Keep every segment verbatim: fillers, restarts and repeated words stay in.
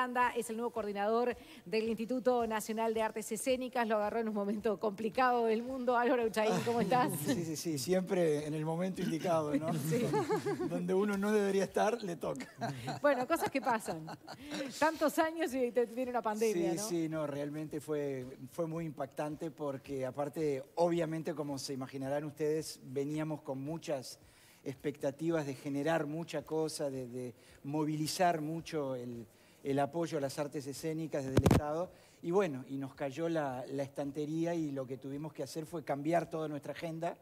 Aranda es el nuevo coordinador del Instituto Nacional de Artes Escénicas. Lo agarró en un momento complicado del mundo. Álvaro Ucháin, ¿cómo estás? Sí, sí, sí, siempre en el momento indicado, ¿no? Sí. Donde uno no debería estar, le toca. Bueno, cosas que pasan. Tantos años y te viene una pandemia, sí, ¿no? Sí, no, realmente fue, fue muy impactante porque aparte, obviamente, como se imaginarán ustedes, veníamos con muchas expectativas de generar mucha cosa, de, de movilizar mucho el, el apoyo a las artes escénicas desde el Estado. Y bueno, y nos cayó la, la estantería y lo que tuvimos que hacer fue cambiar toda nuestra agenda.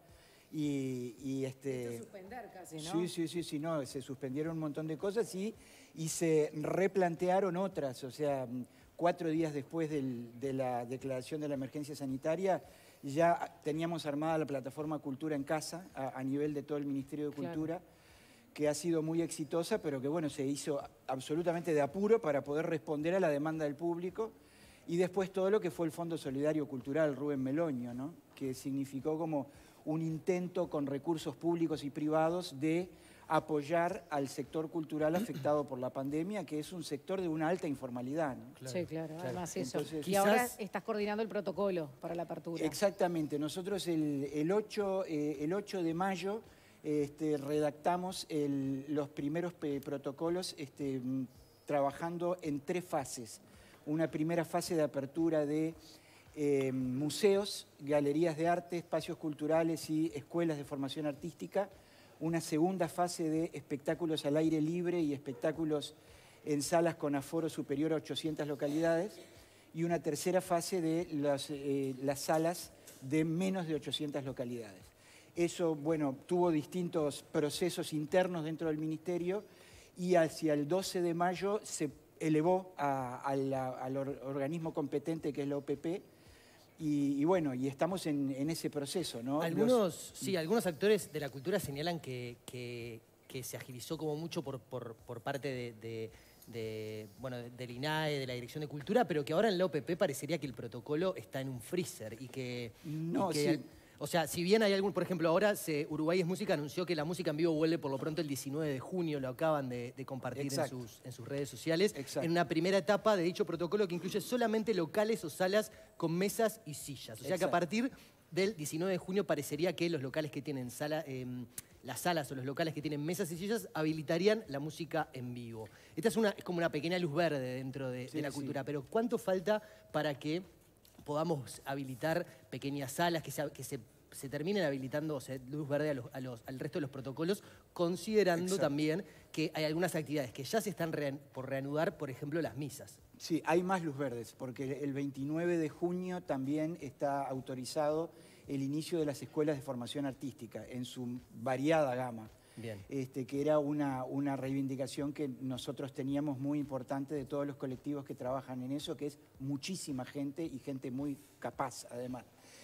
Y, y este... Esto suspender casi, ¿no? Sí, sí, sí, sí, no, se suspendieron un montón de cosas y, y se replantearon otras. O sea, cuatro días después del, de la declaración de la emergencia sanitaria, ya teníamos armada la plataforma Cultura en Casa a, a nivel de todo el Ministerio de Cultura, claro, que ha sido muy exitosa, pero que bueno, se hizo absolutamente de apuro para poder responder a la demanda del público. Y después todo lo que fue el Fondo Solidario Cultural Rubén Meloño, ¿no? Que significó como un intento con recursos públicos y privados de apoyar al sector cultural afectado por la pandemia, que es un sector de una alta informalidad, ¿no? Claro, sí, claro, claro. Además eso. Entonces, y ahora estás coordinando el protocolo para la apertura. Exactamente. Nosotros el, el, ocho, eh, el ocho de mayo este, redactamos el, los primeros protocolos este, trabajando en tres fases. Una primera fase de apertura de eh, museos, galerías de arte, espacios culturales y escuelas de formación artística. Una segunda fase de espectáculos al aire libre y espectáculos en salas con aforo superior a ochocientas localidades. Y una tercera fase de las, eh, las salas de menos de ochocientas localidades. Eso, bueno, tuvo distintos procesos internos dentro del Ministerio y hacia el doce de mayo se elevó a, a la, al or, organismo competente que es la O P P. Y, y bueno, y estamos en, en ese proceso, ¿no? Algunos, Los... sí, algunos actores de la cultura señalan que, que, que se agilizó como mucho por, por, por parte de, de, de, bueno, del I N A E, de la Dirección de Cultura, pero que ahora en la O P P parecería que el protocolo está en un freezer y que... No, y que, sí. O sea, si bien hay algún, por ejemplo, ahora se, Uruguay es Música anunció que la música en vivo vuelve por lo pronto el diecinueve de junio, lo acaban de, de compartir en sus, en sus redes sociales, Exacto. En una primera etapa de dicho protocolo que incluye solamente locales o salas con mesas y sillas. O sea, Exacto, que a partir del diecinueve de junio parecería que los locales que tienen sala, eh, las salas o los locales que tienen mesas y sillas habilitarían la música en vivo. Esta es, una, es como una pequeña luz verde dentro de, sí, de la cultura, sí. Pero ¿cuánto falta para que podamos habilitar pequeñas salas, que se, que se, se terminen habilitando o sea, luz verde a los, a los, al resto de los protocolos, considerando Exacto. También que hay algunas actividades que ya se están re, por reanudar, por ejemplo, las misas? Sí, hay más luz verdes, porque el veintinueve de junio también está autorizado el inicio de las escuelas de formación artística, en su variada gama. Bien. Este, que era una, una reivindicación que nosotros teníamos muy importante de todos los colectivos que trabajan en eso, que es muchísima gente y gente muy capaz, además.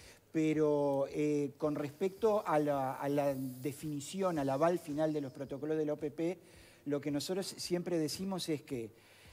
Pero eh, con respecto a la, a la definición, al aval final de los protocolos de la O P P, lo que nosotros siempre decimos es que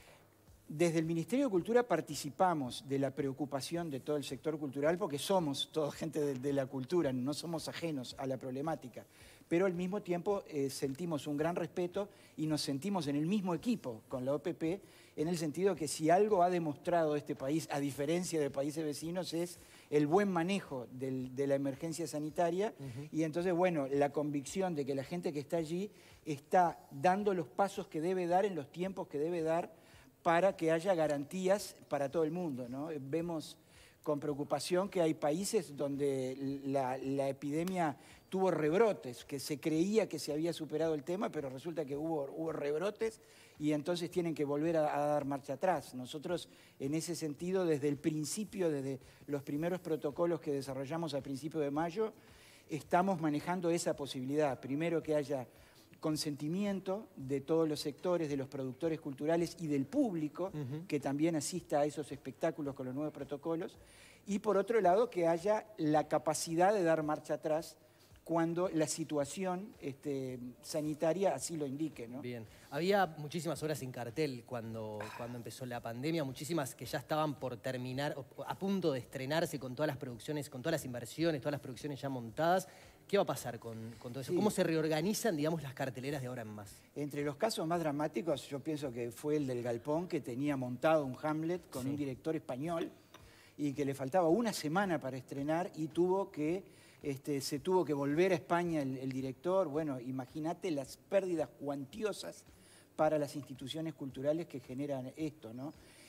desde el Ministerio de Cultura participamos de la preocupación de todo el sector cultural porque somos toda gente de, de la cultura, no somos ajenos a la problemática. Pero al mismo tiempo eh, sentimos un gran respeto y nos sentimos en el mismo equipo con la O P P, en el sentido que si algo ha demostrado este país, a diferencia de países vecinos, es el buen manejo del, de la emergencia sanitaria. Uh-huh. Y entonces, bueno, la convicción de que la gente que está allí está dando los pasos que debe dar en los tiempos que debe dar para que haya garantías para todo el mundo, ¿no? Vemos con preocupación que hay países donde la, la epidemia tuvo rebrotes, que se creía que se había superado el tema, pero resulta que hubo, hubo rebrotes y entonces tienen que volver a, a dar marcha atrás. Nosotros, en ese sentido, desde el principio, desde los primeros protocolos que desarrollamos al principio de mayo, estamos manejando esa posibilidad. Primero, que haya consentimiento de todos los sectores, de los productores culturales y del público, uh-huh. que también asista a esos espectáculos con los nuevos protocolos, y por otro lado que haya la capacidad de dar marcha atrás cuando la situación este, sanitaria así lo indique, ¿no? Bien. Había muchísimas obras en cartel cuando, cuando empezó la pandemia, muchísimas que ya estaban por terminar, a punto de estrenarse con todas las producciones, con todas las inversiones, todas las producciones ya montadas. ¿Qué va a pasar con, con todo eso? Sí. ¿Cómo se reorganizan, digamos, las carteleras de ahora en más? Entre los casos más dramáticos, yo pienso que fue el del Galpón, que tenía montado un Hamlet con Sí. un director español y que le faltaba una semana para estrenar y tuvo que, este, se tuvo que volver a España el, el director. Bueno, imagínate las pérdidas cuantiosas para las instituciones culturales que generan esto, ¿no?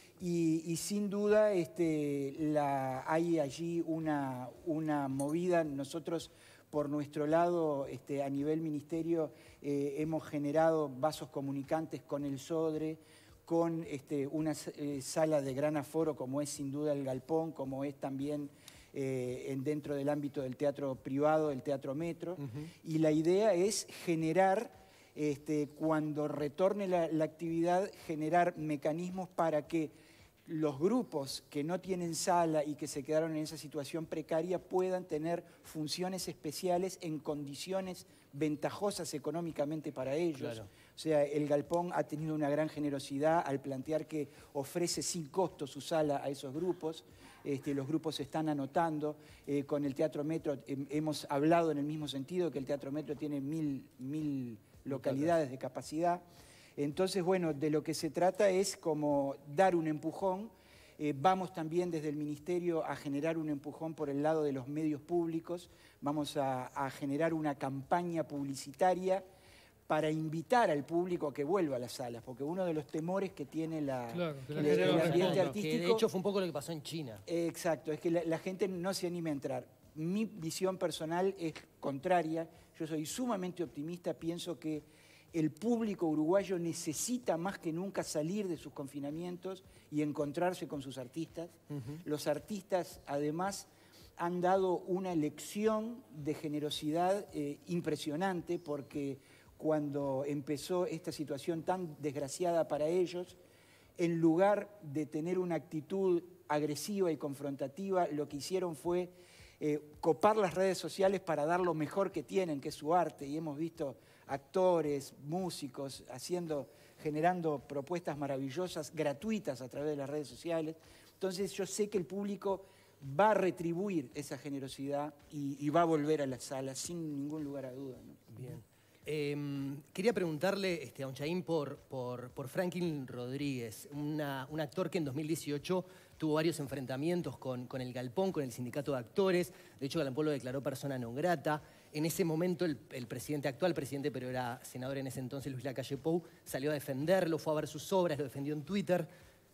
Y, y sin duda este, la, hay allí una, una movida. Nosotros, por nuestro lado, este, a nivel ministerio, eh, hemos generado vasos comunicantes con el Sodre, con este, una eh, sala de gran aforo como es sin duda el Galpón, como es también eh, en, dentro del ámbito del teatro privado, el Teatro Metro. Uh-huh. Y la idea es generar, este, cuando retorne la, la actividad, generar mecanismos para que los grupos que no tienen sala y que se quedaron en esa situación precaria puedan tener funciones especiales en condiciones ventajosas económicamente para ellos. Claro. O sea, el Galpón ha tenido una gran generosidad al plantear que ofrece sin costo su sala a esos grupos. Este, los grupos se están anotando. Eh, con el Teatro Metro eh, hemos hablado en el mismo sentido, que el Teatro Metro tiene mil, mil localidades de capacidad. Entonces, bueno, de lo que se trata es como dar un empujón. Eh, vamos también desde el Ministerio a generar un empujón por el lado de los medios públicos. Vamos a, a generar una campaña publicitaria para invitar al público a que vuelva a las salas, porque uno de los temores que tiene la, claro, que la el, el ambiente artístico... Que de hecho fue un poco lo que pasó en China. Eh, exacto, es que la, la gente no se anime a entrar. Mi visión personal es contraria. Yo soy sumamente optimista, pienso que el público uruguayo necesita más que nunca salir de sus confinamientos y encontrarse con sus artistas. Uh-huh. Los artistas, además, han dado una lección de generosidad eh, impresionante, porque cuando empezó esta situación tan desgraciada para ellos, en lugar de tener una actitud agresiva y confrontativa, lo que hicieron fue eh, copar las redes sociales para dar lo mejor que tienen, que es su arte, y hemos visto actores, músicos, haciendo, generando propuestas maravillosas, gratuitas a través de las redes sociales. Entonces yo sé que el público va a retribuir esa generosidad y, y va a volver a las salas sin ningún lugar a duda, ¿no? Bien. Eh, quería preguntarle este, a Onchaín por, por, por Franklin Rodríguez, una, un actor que en dos mil dieciocho tuvo varios enfrentamientos con, con el Galpón, con el sindicato de actores. De hecho, Galpón lo declaró persona non grata. En ese momento, el, el presidente actual, presidente, pero era senador en ese entonces, Luis Lacalle Pou, salió a defenderlo, fue a ver sus obras, lo defendió en Twitter.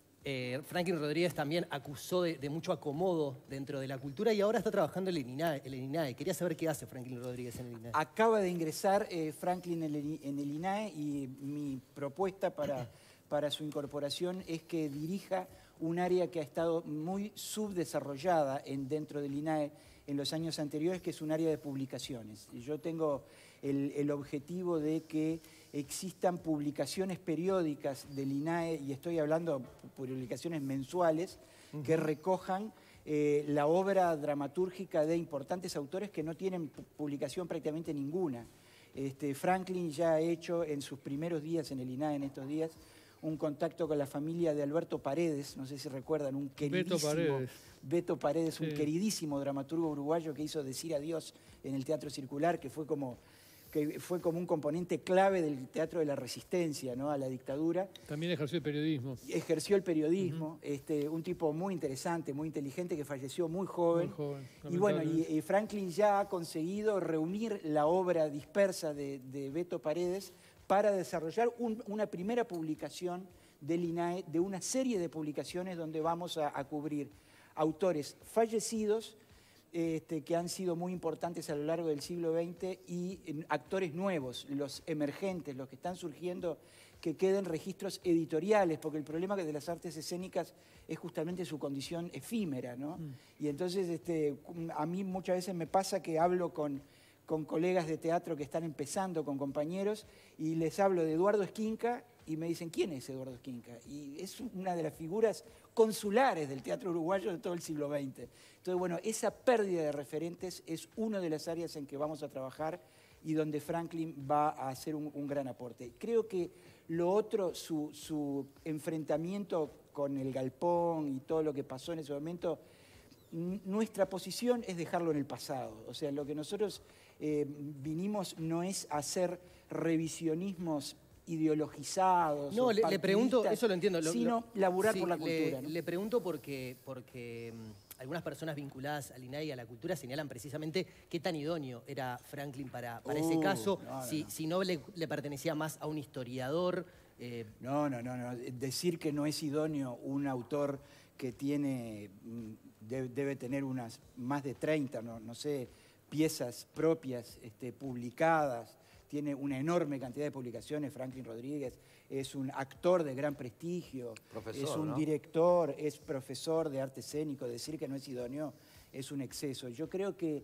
Eh, Franklin Rodríguez también acusó de, de mucho acomodo dentro de la cultura y ahora está trabajando en el INAE. En el INAE. Quería saber qué hace Franklin Rodríguez en el INAE. Acaba de ingresar eh, Franklin en el, en el INAE y mi propuesta para, para su incorporación es que dirija un área que ha estado muy subdesarrollada en, dentro del INAE en los años anteriores, que es un área de publicaciones. Y yo tengo el, el objetivo de que existan publicaciones periódicas del INAE, y estoy hablando de publicaciones mensuales, uh-huh. que recojan eh, la obra dramatúrgica de importantes autores que no tienen publicación prácticamente ninguna. Este, Franklin ya ha hecho en sus primeros días en el INAE, en estos días, un contacto con la familia de Alberto Paredes, no sé si recuerdan, un queridísimo... Beto Paredes. Beto Paredes, sí. un queridísimo dramaturgo uruguayo que hizo Decir Adiós en el Teatro Circular, que fue como, que fue como un componente clave del teatro de la resistencia, ¿no?, a la dictadura. También ejerció el periodismo. Ejerció el periodismo, uh-huh. este, un tipo muy interesante, muy inteligente, que falleció muy joven. Muy joven, y bueno, y, y Franklin ya ha conseguido reunir la obra dispersa de, de Beto Paredes para desarrollar un, una primera publicación del INAE, de una serie de publicaciones donde vamos a, a cubrir autores fallecidos, este, que han sido muy importantes a lo largo del siglo veinte, y eh, actores nuevos, los emergentes, los que están surgiendo, que queden registros editoriales, porque el problema de las artes escénicas es justamente su condición efímera, ¿no? Mm. Y entonces este, a mí muchas veces me pasa que hablo con... con colegas de teatro que están empezando, con compañeros, y les hablo de Eduardo Esquinca y me dicen, ¿quién es Eduardo Esquinca? Y es una de las figuras consulares del teatro uruguayo de todo el siglo veinte. Entonces, bueno, esa pérdida de referentes es una de las áreas en que vamos a trabajar y donde Franklin va a hacer un, un gran aporte. Creo que lo otro, su, su enfrentamiento con el Galpón y todo lo que pasó en ese momento, nuestra posición es dejarlo en el pasado. O sea, lo que nosotros eh, vinimos no es hacer revisionismos ideologizados. No, le, le pregunto, eso lo entiendo. Lo, sino lo, laburar sí, por la le, cultura. ¿no? Le pregunto porque, porque um, algunas personas vinculadas al I N A I y a la cultura señalan precisamente qué tan idóneo era Franklin para, para uh, ese caso, no, no, si no, si no le, le pertenecía más a un historiador. Eh... No, no, no, no. Decir que no es idóneo un autor que tiene, debe, debe tener unas más de treinta, no, no sé, piezas propias este, publicadas, tiene una enorme cantidad de publicaciones. Franklin Rodríguez es un actor de gran prestigio, profesor, es un ¿no? director, es profesor de arte escénico. Decir que no es idóneo es un exceso. Yo creo que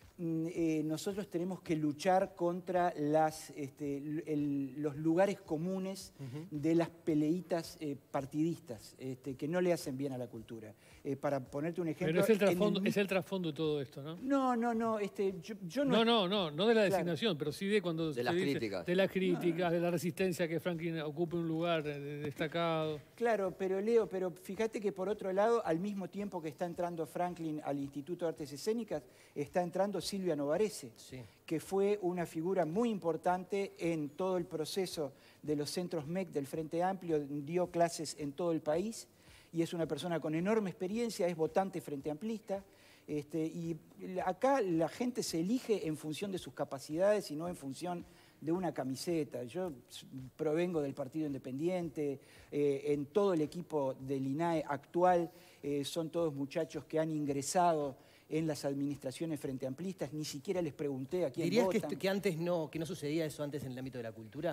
eh, nosotros tenemos que luchar contra las, este, el, los lugares comunes uh-huh. de las peleitas eh, partidistas este, que no le hacen bien a la cultura. Eh, para ponerte un ejemplo... Pero es el trasfondo, el... es el trasfondo de todo esto, ¿no? No, no, no. Este, yo, yo no, no, no, no, no de la designación, claro. pero sí de cuando... De las dice, críticas. De las críticas, no. de la resistencia que Franklin ocupe un lugar destacado. Claro, pero Leo, pero fíjate que por otro lado, al mismo tiempo que está entrando Franklin al Instituto de Artes Escénicas, está entrando Silvia Novarese, sí. que fue una figura muy importante en todo el proceso de los centros M E C del Frente Amplio, dio clases en todo el país, y es una persona con enorme experiencia, es votante frente amplista, este, y acá la gente se elige en función de sus capacidades y no en función de una camiseta. Yo provengo del Partido Independiente, eh, en todo el equipo del I N A E actual eh, son todos muchachos que han ingresado en las administraciones frente amplistas, ni siquiera les pregunté a quién ¿Dirías votan. ¿Dirías que, que antes no, que no sucedía eso antes en el ámbito de la cultura?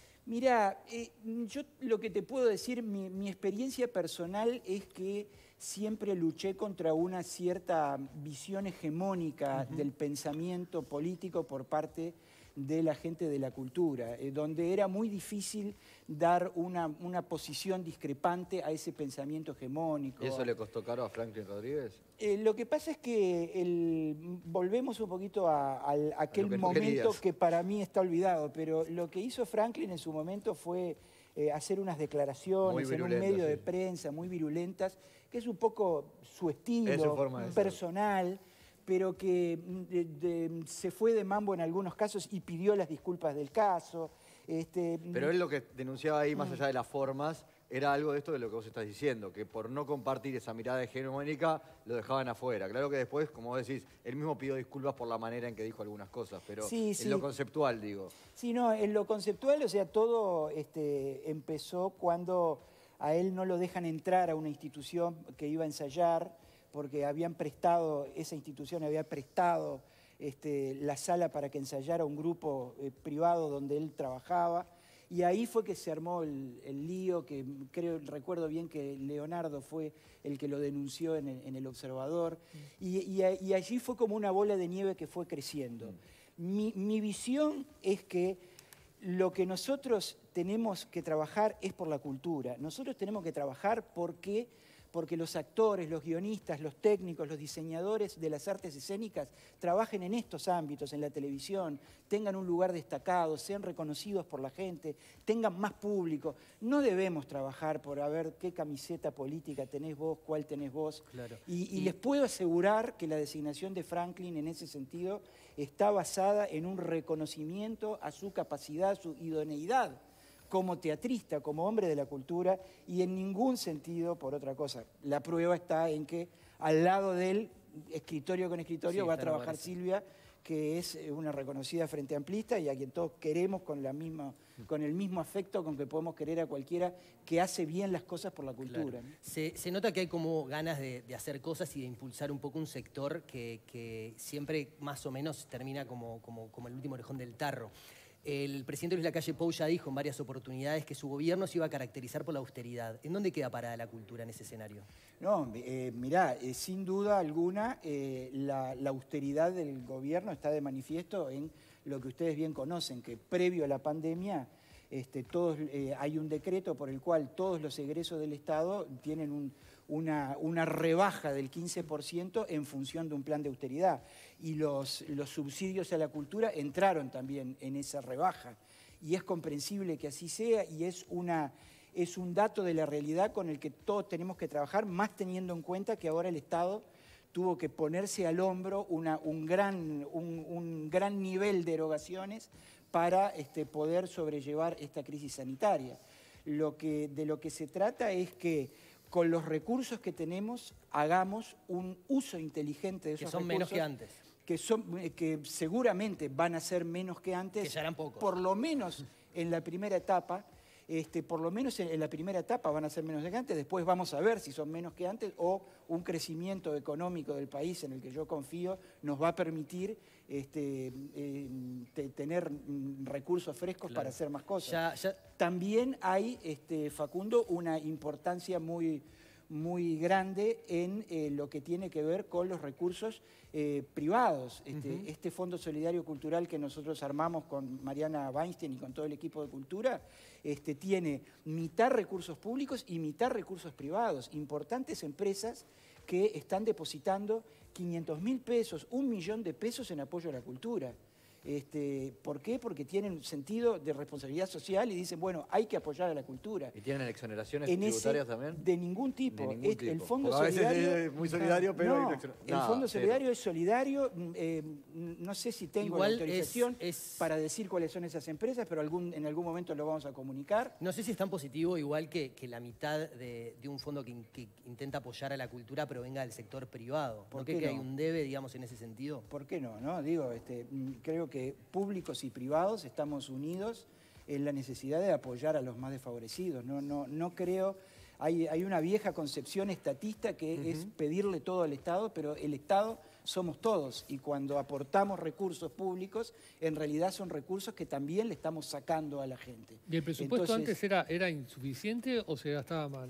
Mirá, eh, yo lo que te puedo decir, mi, mi experiencia personal es que siempre luché contra una cierta visión hegemónica uh-huh. del pensamiento político por parte de la gente de la cultura, eh, donde era muy difícil dar una, una posición discrepante a ese pensamiento hegemónico. ¿Y eso le costó caro a Franklin Rodríguez? Eh, lo que pasa es que el, volvemos un poquito a, a, a aquel a que momento que para mí está olvidado, pero lo que hizo Franklin en su momento fue eh, hacer unas declaraciones en un medio sí. de prensa muy virulentas, que es un poco su estilo personal, pero que de, de, se fue de mambo en algunos casos y pidió las disculpas del caso. Este, pero él lo que denunciaba ahí, más allá de las formas, era algo de esto de lo que vos estás diciendo, que por no compartir esa mirada hegemónica lo dejaban afuera. Claro que después, como vos decís, él mismo pidió disculpas por la manera en que dijo algunas cosas, pero sí, en sí. lo conceptual, digo. Sí, no, en lo conceptual, o sea, todo este, empezó cuando a él no lo dejan entrar a una institución que iba a ensayar, porque habían prestado, esa institución había prestado este, la sala para que ensayara un grupo eh, privado donde él trabajaba. Y ahí fue que se armó el, el lío, que creo, recuerdo bien que Leonardo fue el que lo denunció en el, en el Observador. Mm. Y, y, y allí fue como una bola de nieve que fue creciendo. Mm. Mi, mi visión es que lo que nosotros tenemos que trabajar es por la cultura. Nosotros tenemos que trabajar porque... porque los actores, los guionistas, los técnicos, los diseñadores de las artes escénicas trabajen en estos ámbitos, en la televisión, tengan un lugar destacado, sean reconocidos por la gente, tengan más público. No debemos trabajar por a ver qué camiseta política tenés vos, cuál tenés vos. Claro. Y, y, y les puedo asegurar que la designación de Franklin en ese sentido está basada en un reconocimiento a su capacidad, a su idoneidad como teatrista, como hombre de la cultura, y en ningún sentido por otra cosa. La prueba está en que al lado de él, escritorio con escritorio, sí, va a trabajar Silvia, que es una reconocida frente amplista y a quien todos queremos con, la misma, con el mismo afecto con que podemos querer a cualquiera que hace bien las cosas por la cultura. Claro. ¿no? Se, se nota que hay como ganas de, de hacer cosas y de impulsar un poco un sector que, que siempre más o menos termina como, como, como el último orejón del tarro. El presidente Luis Lacalle Pou ya dijo en varias oportunidades que su gobierno se iba a caracterizar por la austeridad. ¿En dónde queda parada la cultura en ese escenario? No, eh, mirá, eh, sin duda alguna eh, la, la austeridad del gobierno está de manifiesto en lo que ustedes bien conocen, que previo a la pandemia este, todos, eh, hay un decreto por el cual todos los egresos del Estado tienen un, una, una rebaja del quince por ciento en función de un plan de austeridad. Y los, los subsidios a la cultura entraron también en esa rebaja. Y es comprensible que así sea y es, una, es un dato de la realidad con el que todos tenemos que trabajar, más teniendo en cuenta que ahora el Estado tuvo que ponerse al hombro una, un, gran, un, un gran nivel de erogaciones para este, poder sobrellevar esta crisis sanitaria. Lo que, de lo que se trata es que con los recursos que tenemos hagamos un uso inteligente de esos recursos. Que son menos que antes. Que, son, que seguramente van a ser menos que antes. Que ya eran pocos. Por lo menos en la primera etapa. Este, por lo menos en, en la primera etapa van a ser menos que antes, después vamos a ver si son menos que antes o un crecimiento económico del país en el que yo confío nos va a permitir este, eh, te, tener recursos frescos, claro, para hacer más cosas. Ya, ya... También hay, este, Facundo, una importancia muy, muy grande en eh, lo que tiene que ver con los recursos eh, privados. Este, uh-huh. este Fondo Solidario Cultural que nosotros armamos con Mariana Weinstein y con todo el equipo de Cultura, este, tiene mitad recursos públicos y mitad recursos privados. Importantes empresas que están depositando quinientos mil pesos, un millón de pesos en apoyo a la cultura. Este, ¿Por qué? Porque tienen sentido de responsabilidad social y dicen, bueno, hay que apoyar a la cultura. ¿Y tienen exoneraciones en tributarias ese, también? De ningún tipo. De ningún es, tipo. El Fondo Porque Solidario... A veces es muy solidario, pero... No, hay el nada, Fondo cero. Solidario es solidario. Eh, no sé si tengo Igual la autorización es, es... para decir cuáles son esas empresas, pero algún, en algún momento lo vamos a comunicar. No sé si es tan positivo igual que, que la mitad de, de un fondo que, que intenta apoyar a la cultura provenga del sector privado. ¿Por qué, que hay un debe, digamos, en ese sentido? ¿Por qué no? no? Digo, este, creo que públicos y privados estamos unidos en la necesidad de apoyar a los más desfavorecidos. No, no, no creo... Hay, hay una vieja concepción estatista que uh-huh. es pedirle todo al Estado, pero el Estado somos todos. Y cuando aportamos recursos públicos, en realidad son recursos que también le estamos sacando a la gente. ¿Y el presupuesto Entonces, antes era, era insuficiente o se gastaba mal?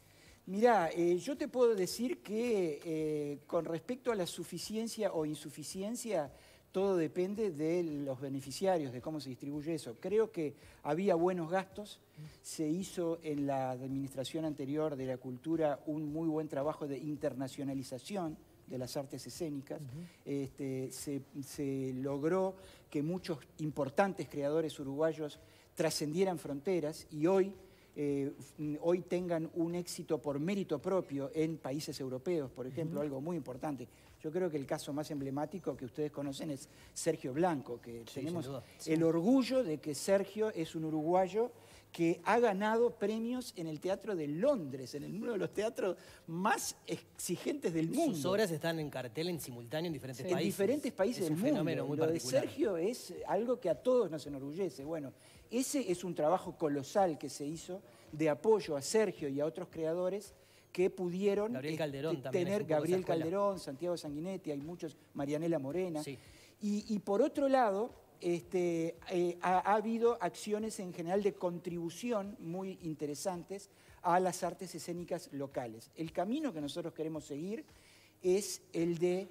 Mirá, eh, yo te puedo decir que eh, con respecto a la suficiencia o insuficiencia, todo depende de los beneficiarios, de cómo se distribuye eso. Creo que había buenos gastos, se hizo en la administración anterior de la cultura un muy buen trabajo de internacionalización de las artes escénicas. Uh-huh. este, se, se logró que muchos importantes creadores uruguayos trascendieran fronteras y hoy, eh, hoy tengan un éxito por mérito propio en países europeos, por ejemplo, uh-huh. algo muy importante. Yo creo que el caso más emblemático que ustedes conocen es Sergio Blanco, que sí, tenemos sí. el orgullo de que Sergio es un uruguayo que ha ganado premios en el Teatro de Londres, en uno de los teatros más exigentes del mundo. Sus obras están en cartel en simultáneo en diferentes sí. países. En diferentes países es del un mundo. Fenómeno muy Lo particular. de Sergio es algo que a todos nos enorgullece. Bueno, ese es un trabajo colosal que se hizo de apoyo a Sergio y a otros creadores que pudieron Gabriel Calderón, este, también tener Gabriel Calderón, Santiago Sanguinetti, hay muchos, Marianela Morena. Sí. Y, y por otro lado, este, eh, ha, ha habido acciones en general de contribución muy interesantes a las artes escénicas locales. El camino que nosotros queremos seguir es el de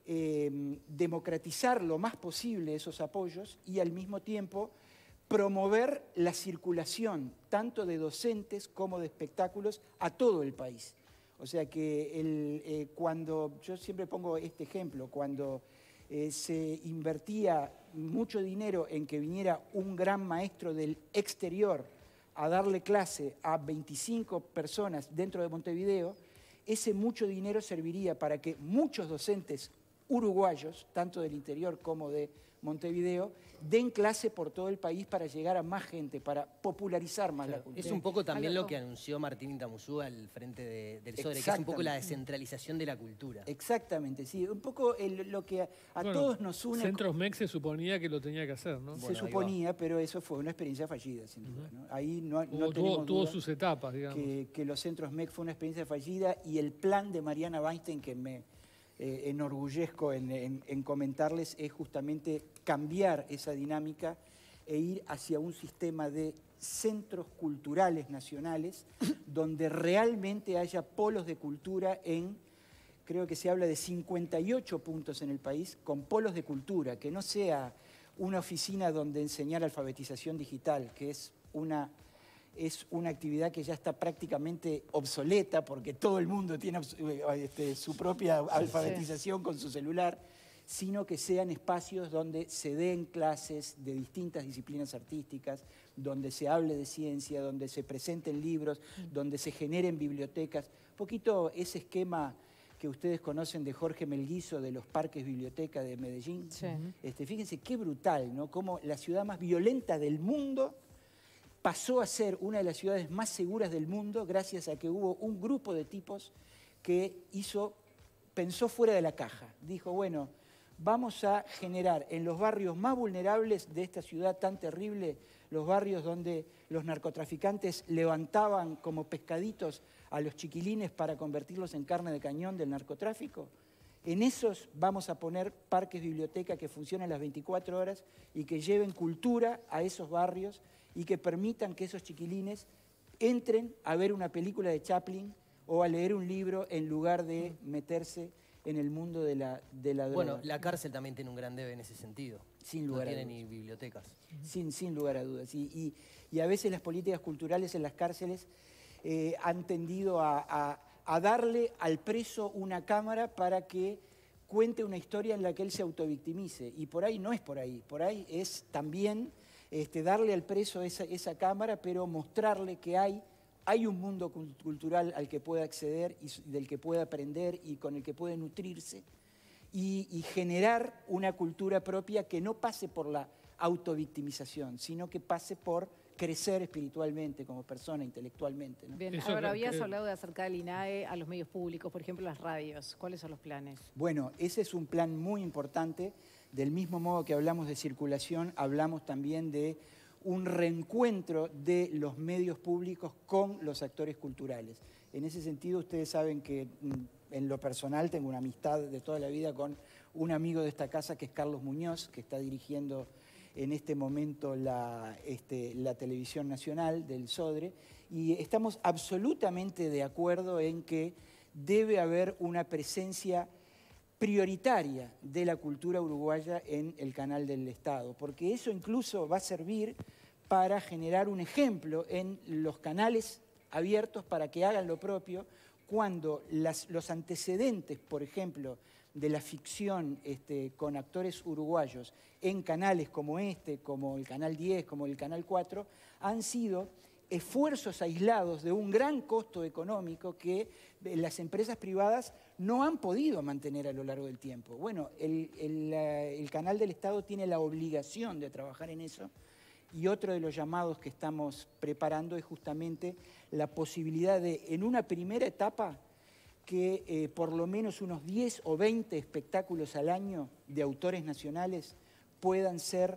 eh, democratizar lo más posible esos apoyos y al mismo tiempo promover la circulación tanto de docentes como de espectáculos a todo el país. O sea que el, eh, cuando, yo siempre pongo este ejemplo, cuando eh, se invertía mucho dinero en que viniera un gran maestro del exterior a darle clase a veinticinco personas dentro de Montevideo, ese mucho dinero serviría para que muchos docentes uruguayos, tanto del interior como de Montevideo, den clase por todo el país para llegar a más gente, para popularizar más claro, la cultura. Es un poco también lo que anunció Martín Intamuzú al frente de, del Sodre, que es un poco la descentralización de la cultura. Exactamente, sí. Un poco el, lo que a, a bueno, todos nos une... Centros M E C se suponía que lo tenía que hacer, ¿no? Se bueno, suponía, pero eso fue una experiencia fallida, sin duda. ¿no? Ahí no, Tuvo, no tenemos tuvo, tuvo duda sus etapas, digamos. Que, que los centros M E C fue una experiencia fallida y el plan de Mariana Weinstein, que me eh, enorgullezco en, en, en comentarles, es justamente cambiar esa dinámica e ir hacia un sistema de centros culturales nacionales donde realmente haya polos de cultura en, creo que se habla de cincuenta y ocho puntos en el país, con polos de cultura, que no sea una oficina donde enseñar alfabetización digital, que es una, es una actividad que ya está prácticamente obsoleta porque todo el mundo tiene este, su propia alfabetización con su celular, sino que sean espacios donde se den clases de distintas disciplinas artísticas, donde se hable de ciencia, donde se presenten libros, donde se generen bibliotecas. Un poquito ese esquema que ustedes conocen de Jorge Melguizo, de los parques biblioteca de Medellín. Sí. Este, fíjense qué brutal, ¿no? Cómo la ciudad más violenta del mundo pasó a ser una de las ciudades más seguras del mundo gracias a que hubo un grupo de tipos que hizo, pensó fuera de la caja. Dijo, bueno, vamos a generar en los barrios más vulnerables de esta ciudad tan terrible, los barrios donde los narcotraficantes levantaban como pescaditos a los chiquilines para convertirlos en carne de cañón del narcotráfico. En esos vamos a poner parques biblioteca que funcionen las veinticuatro horas y que lleven cultura a esos barrios y que permitan que esos chiquilines entren a ver una película de Chaplin o a leer un libro en lugar de meterse en el mundo de la, de la droga. Bueno, la cárcel también tiene un gran debe en ese sentido. Sin lugar no a tiene dudas. ni bibliotecas. Sin, sin lugar a dudas. Y, y, y a veces las políticas culturales en las cárceles eh, han tendido a, a, a darle al preso una cámara para que cuente una historia en la que él se autovictimice. Y por ahí no es por ahí. Por ahí es también este, darle al preso esa, esa cámara, pero mostrarle que hay, hay un mundo cultural al que puede acceder y del que puede aprender y con el que puede nutrirse. Y, y generar una cultura propia que no pase por la autovictimización, sino que pase por crecer espiritualmente como persona, intelectualmente, ¿no? Bien, Eso ahora que- habías que- hablado de acercar el INAE a los medios públicos, por ejemplo, las radios. ¿Cuáles son los planes? Bueno, ese es un plan muy importante. Del mismo modo que hablamos de circulación, hablamos también de un reencuentro de los medios públicos con los actores culturales. En ese sentido, ustedes saben que mm, en lo personal tengo una amistad de toda la vida con un amigo de esta casa que es Carlos Muñoz, que está dirigiendo en este momento la, este, la televisión nacional del Sodre, y estamos absolutamente de acuerdo en que debe haber una presencia prioritaria de la cultura uruguaya en el canal del Estado, porque eso incluso va a servir para generar un ejemplo en los canales abiertos para que hagan lo propio cuando las, los antecedentes, por ejemplo, de la ficción este, con actores uruguayos en canales como este, como el Canal diez, como el Canal cuatro, han sido esfuerzos aislados de un gran costo económico que las empresas privadas no han podido mantener a lo largo del tiempo. Bueno, el, el, el Canal del Estado tiene la obligación de trabajar en eso, y otro de los llamados que estamos preparando es justamente la posibilidad de, en una primera etapa, que eh, por lo menos unos diez o veinte espectáculos al año de autores nacionales puedan ser,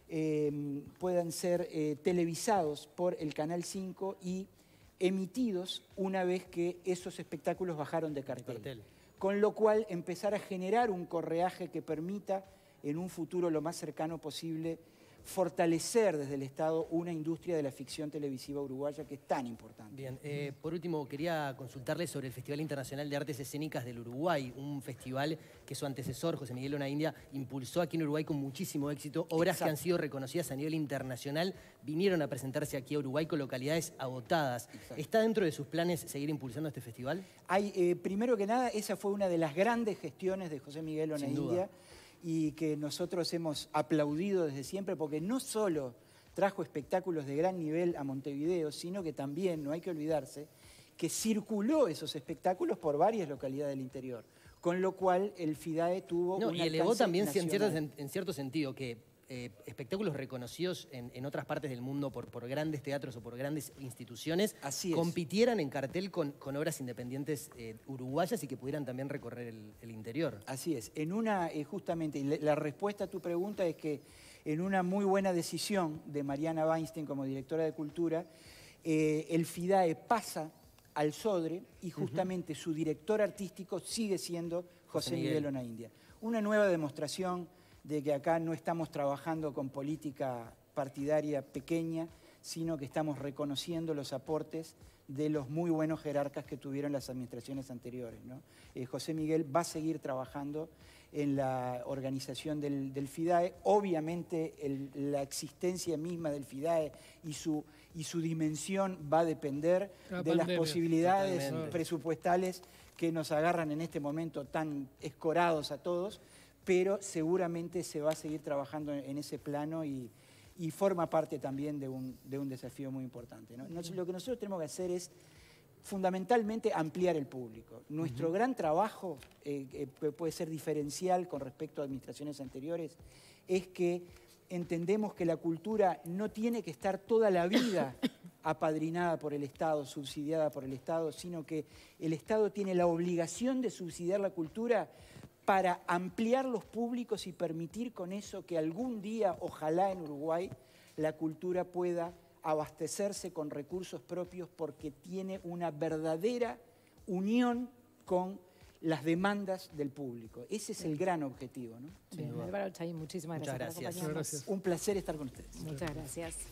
eh, puedan ser eh, televisados por el Canal cinco y emitidos una vez que esos espectáculos bajaron de cartel. cartel. Con lo cual empezar a generar un correaje que permita en un futuro lo más cercano posible fortalecer desde el Estado una industria de la ficción televisiva uruguaya que es tan importante. Bien, eh, por último quería consultarle sobre el Festival Internacional de Artes Escénicas del Uruguay, un festival que su antecesor, José Miguel Onaindia, impulsó aquí en Uruguay con muchísimo éxito. Obras Exacto. que han sido reconocidas a nivel internacional vinieron a presentarse aquí a Uruguay con localidades agotadas. Exacto. ¿Está dentro de sus planes seguir impulsando este festival? Hay, eh, primero que nada, esa fue una de las grandes gestiones de José Miguel Sin duda. Onaindia y que nosotros hemos aplaudido desde siempre porque no solo trajo espectáculos de gran nivel a Montevideo, sino que también, no hay que olvidarse, que circuló esos espectáculos por varias localidades del interior, con lo cual el FIDAE tuvo No, un y elevó alcance también en cierto, nacional. en cierto sentido que eh, espectáculos reconocidos en, en otras partes del mundo por, por grandes teatros o por grandes instituciones Así es. compitieran en cartel con, con obras independientes eh, uruguayas y que pudieran también recorrer el, el interior. Así es. En una, eh, justamente, y la, la respuesta a tu pregunta es que en una muy buena decisión de Mariana Weinstein como directora de Cultura, eh, el FIDAE pasa al Sodre y justamente uh-huh. su director artístico sigue siendo José, José Miguel. Miguel Onaindia. Una nueva demostración de que acá no estamos trabajando con política partidaria pequeña, sino que estamos reconociendo los aportes de los muy buenos jerarcas que tuvieron las administraciones anteriores, ¿no? Eh, José Miguel va a seguir trabajando en la organización del, del FIDAE. Obviamente el, la existencia misma del FIDAE y su, y su dimensión va a depender la de pandemia. las posibilidades Totalmente. presupuestales que nos agarran en este momento tan escorados a todos, pero seguramente se va a seguir trabajando en ese plano y, y forma parte también de un, de un desafío muy importante, ¿no? Nos, lo que nosotros tenemos que hacer es fundamentalmente ampliar el público. Nuestro uh-huh. gran trabajo, eh, eh, puede ser diferencial con respecto a administraciones anteriores, es que entendemos que la cultura no tiene que estar toda la vida apadrinada por el Estado, subsidiada por el Estado, sino que el Estado tiene la obligación de subsidiar la cultura para ampliar los públicos y permitir con eso que algún día, ojalá en Uruguay, la cultura pueda abastecerse con recursos propios porque tiene una verdadera unión con las demandas del público. Ese es el gran objetivo, ¿no? Bien, Álvaro Chaín, muchísimas Muchas gracias. gracias. por acompañarnos. Un placer estar con ustedes. Muchas gracias.